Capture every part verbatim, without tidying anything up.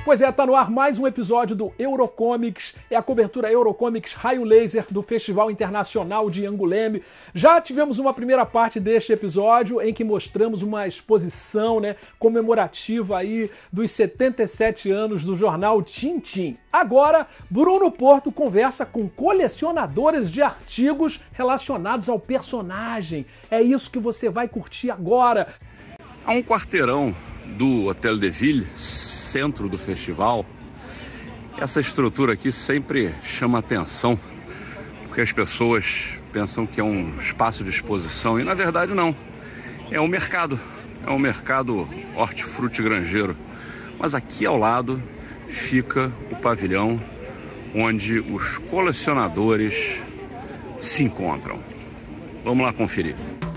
Pois é, tá no ar mais um episódio do Eurocomics, é a cobertura Eurocomics Raio Laser do Festival Internacional de Angoulême. Já tivemos uma primeira parte deste episódio em que mostramos uma exposição, né, comemorativa aí dos setenta e sete anos do jornal Tintin. Agora, Bruno Porto conversa com colecionadores de artigos relacionados ao personagem. É isso que você vai curtir agora. Há um quarteirão do Hotel de Ville, centro do festival. Essa estrutura aqui sempre chama atenção, porque as pessoas pensam que é um espaço de exposição e na verdade não. É um mercado, é um mercado hortifruti granjeiro. Mas aqui ao lado fica o pavilhão onde os colecionadores se encontram. Vamos lá conferir.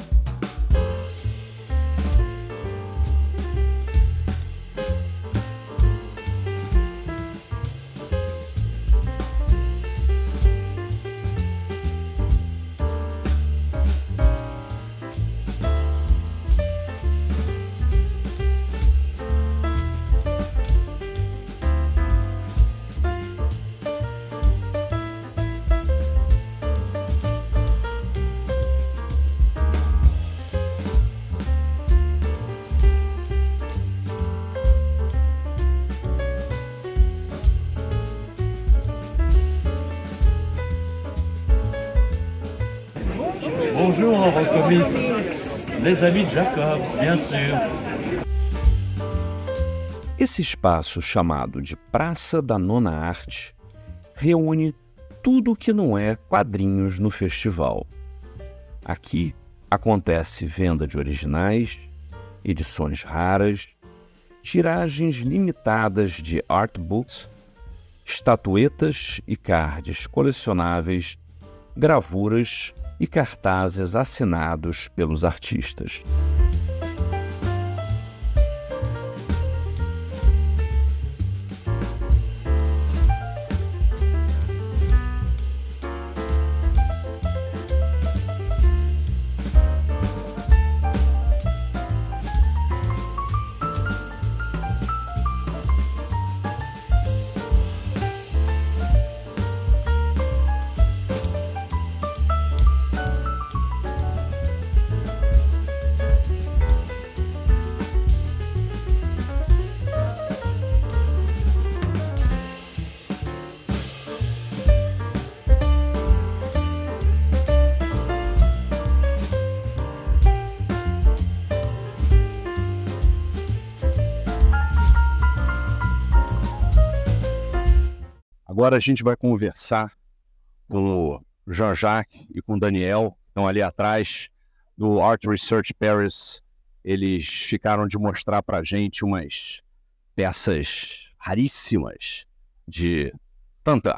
Bonjour Eurocomics, les amis de Jacob, bien sûr. Esse espaço chamado de Praça da Nona Arte reúne tudo que não é quadrinhos no festival. Aqui acontece venda de originais, edições raras, tiragens limitadas de artbooks, estatuetas e cards colecionáveis, gravuras e cartazes assinados pelos artistas. Agora a gente vai conversar com o Jean-Jacques e com o Daniel, que estão ali atrás do Art Research Paris. Eles ficaram de mostrar para a gente umas peças raríssimas de Tintin.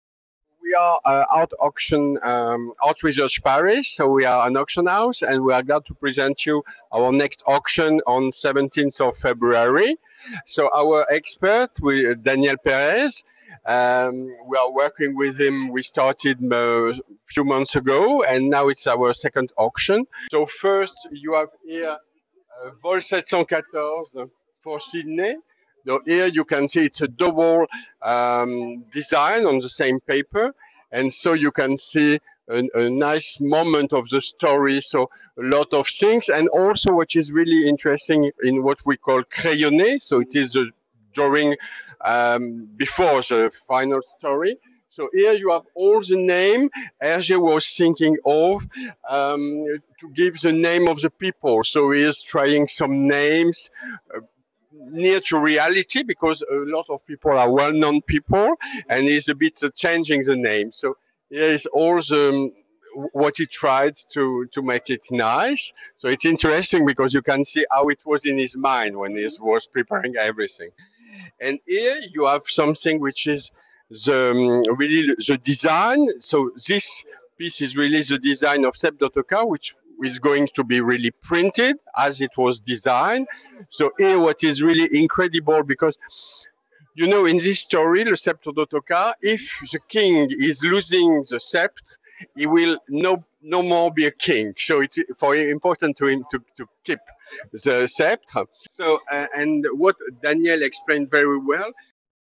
We are uh, Art Auction um, Art Research Paris, so we are an auction house, and we are glad to present you our next auction on seventeenth of February. So our expert, we, Daniel Perez. Um, we are working with him. We started a few months ago, and now it's our second auction. So first, you have here uh, Vol seven fourteen for Sydney. So here you can see it's a double um, design on the same paper, and so you can see a, a nice moment of the story. So a lot of things, and also what is really interesting in what we call crayonné. So it is a drawing um, before the final story. So here you have all the name Hergé was thinking of um, to give the name of the people. So he is trying some names uh, near to reality, because a lot of people are well-known people, and he's a bit uh, changing the name. So here is all the what he tried to to make it nice. So it's interesting because you can see how it was in his mind when he was preparing everything. And here you have something which is the um, really the design. So this piece is really the design of Sepp d'Hautecart, which is going to be really printed as it was designed. So here what is really incredible, because you know, in this story, Le Sceptre d'Hautecart, if the king is losing the sceptre, he will no no more be a king. So it's for important to him to, to keep the sceptre. So uh, and what Daniel explained very well,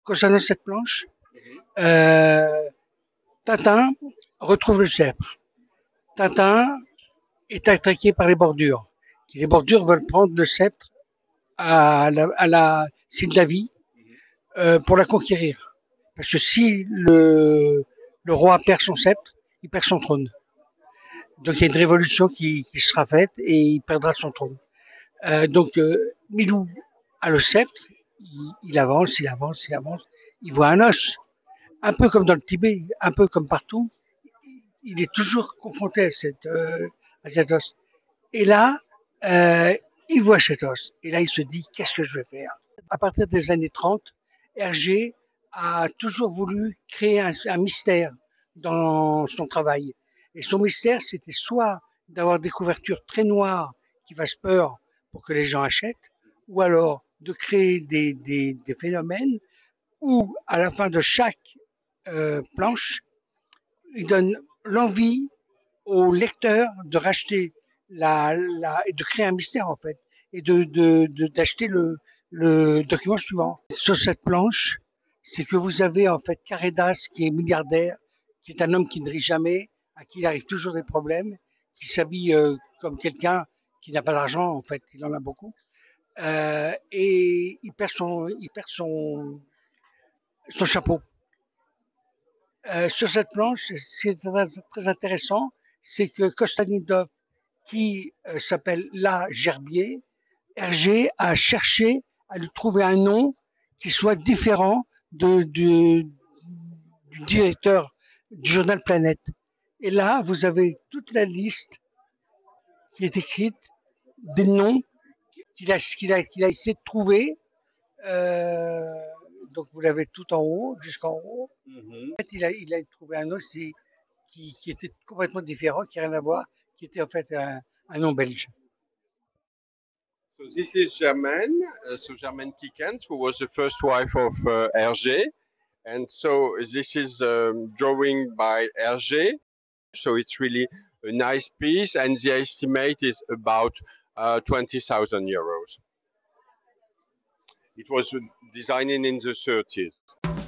concernant cette planche, euh, Tintin retrouve le sceptre. Tintin est attaqué par les bordures. Les bordures veulent prendre le sceptre à la, à la Sildavie euh, pour la conquérir. Parce que si le, le roi perd son sceptre, il perd son trône. Donc il y a une révolution qui, qui sera faite et il perdra son trône. Euh, donc euh, Milou a le sceptre, il, il avance, il avance, il avance, il voit un os. Un peu comme dans le Tibet, un peu comme partout, il est toujours confronté à, cette, euh, à cet os. Et là, euh, il voit cet os. Et là, il se dit, qu'est-ce que je vais faire? À partir des années trente, Hergé a toujours voulu créer un, un mystère dans son travail. Et son mystère, c'était soit d'avoir des couvertures très noires qui fassent peur pour que les gens achètent, ou alors de créer des, des, des phénomènes où, à la fin de chaque euh, planche, il donne l'envie au lecteur de racheter la, la, et de créer un mystère en fait, et de, de, de d'acheter le, le document suivant. Sur cette planche, c'est que vous avez en fait Carédas qui est milliardaire, qui est un homme qui ne rit jamais, à qui il arrive toujours des problèmes, qui s'habille euh, comme quelqu'un qui n'a pas d'argent en fait, il en a beaucoup, euh, et il perd son, il perd son, son chapeau. Euh, sur cette planche, c'est très, très intéressant, c'est que Kostanidov, qui euh, s'appelle La Gerbier, Hergé a cherché à lui trouver un nom qui soit différent de, de, du directeur du journal Planète. Et là, vous avez toute la liste qui est écrite des noms qu'il a, qu'il a, qu'il a essayé de trouver. Euh, donc vous l'avez tout en haut, jusqu'en haut. Mm-hmm. En fait, il a, il a trouvé un nom qui, qui était complètement différent, qui n'a rien à voir, qui était en fait un, un nom belge. So this is Germaine, uh, so Germaine Kikens, who was the first wife of uh, Hergé. And so this is um, drawing by Hergé. So it's really a nice piece, and the estimate is about uh, twenty thousand euros. It was designed in the thirties.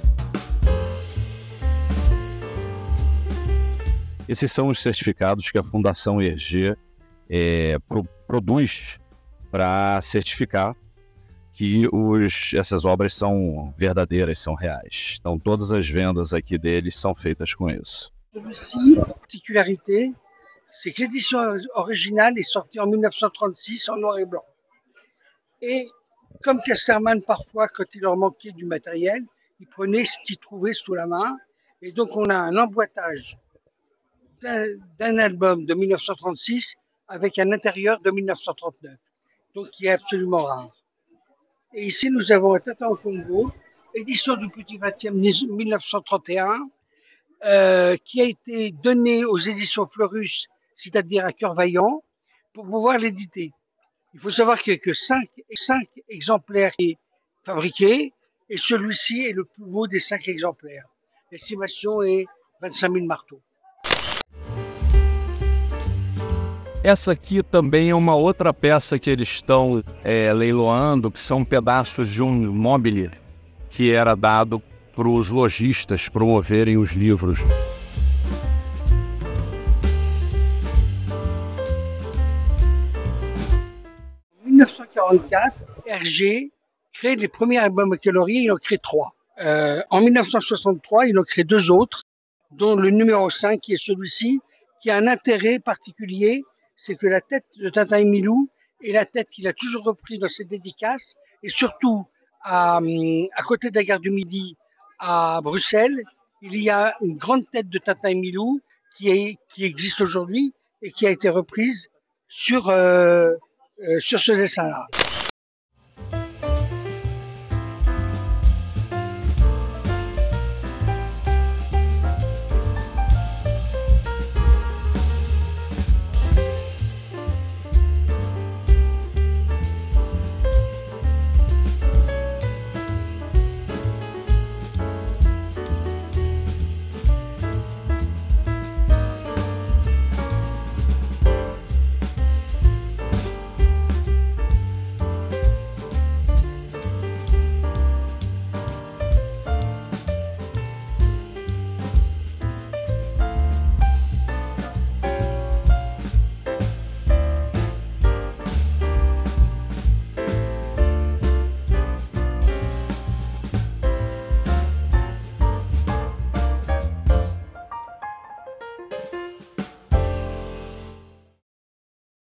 Esses são os certificados que a Fundação Hergé é, pro, produz para certificar que os, essas obras são verdadeiras, são reais. Então todas as vendas aqui deles são feitas com isso. Celui-ci, la particularité, c'est que l'édition originale est sortie en mille neuf cent trente-six en noir et blanc. Et comme Casterman, parfois, quand il leur manquait du matériel, il prenait ce qu'il trouvait sous la main. Et donc on a un emboîtage d'un, d'un album de mille neuf cent trente-six avec un intérieur de mille neuf cent trente-neuf, donc qui est absolument rare. Et ici, nous avons un Tintin au Congo, édition du Petit vingtième mille neuf cent trente et un, euh, qui a été donné aux éditions Fleurus, c'est-à-dire à Cœur Vaillant, pour pouvoir l'éditer. Il faut savoir qu'il n'y a que cinq, cinq exemplaires fabriqués, et celui-ci est le plus beau des cinq exemplaires. L'estimation est vingt-cinq mille marteaux. Essa aqui também é uma outra peça que eles estão é, leiloando, que são pedaços de um mobile que era dado para os lojistas promoverem os livros. En mille neuf cent quarante-quatre, Hergé crée les premiers albums coloriés, il en crée trois. Euh, en mille neuf cent soixante-trois, il en crée deux autres, dont le numéro cinq, qui est celui-ci, qui a un intérêt particulier, c'est que la tête de Tintin et Milou est la tête qu'il a toujours repris dans ses dédicaces, et surtout à, à côté de la gare du Midi à Bruxelles, il y a une grande tête de Tintin et Milou qui, est, qui existe aujourd'hui et qui a été reprise sur, euh, euh, sur ce dessin-là.